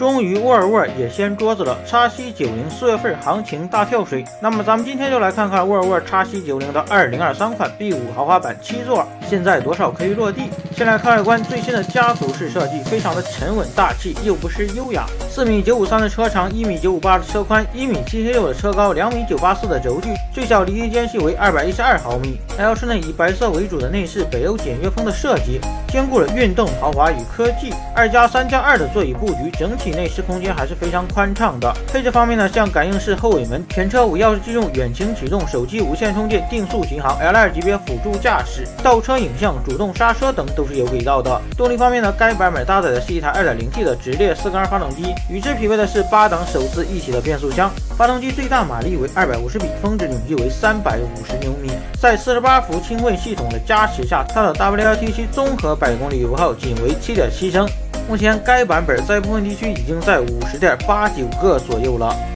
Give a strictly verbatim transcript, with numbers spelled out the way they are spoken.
终于沃尔沃也掀桌子了 ，X C 九零四月份行情大跳水。那么咱们今天就来看看沃尔沃 X C 九零的二零二三款 B 五 豪华版七座，现在多少可以落地？先来看外观，最新的家族式设计，非常的沉稳大气，又不失优雅。四米九五三的车长，一米九五八的车宽，一米七七六的车高，两米九八四的轴距，最小离地间隙为二百一十二毫米。L 室内以白色为主的内饰，北欧简约风的设计，兼顾了运动、豪华与科技。二加三加二的座椅布局，整体内饰空间还是非常宽敞的。配置方面呢，像感应式后尾门、全车无钥匙进入、远程启动、手机无线充电、定速巡航、L 二 级别辅助驾驶、倒车影像、主动刹车等都是有给到的。动力方面呢，该版本搭载的是一台 二点零T 的直列四缸发动机，与之匹配的是八档手自一体的变速箱。发动机最大马力为二百五十匹，峰值扭矩为三百五十牛米。在四十八伏轻混系统的加持下，它的 W L T C 综合百公里油耗仅为 七点七升。目前该版本在部分地区已经在 五十点八九个左右了。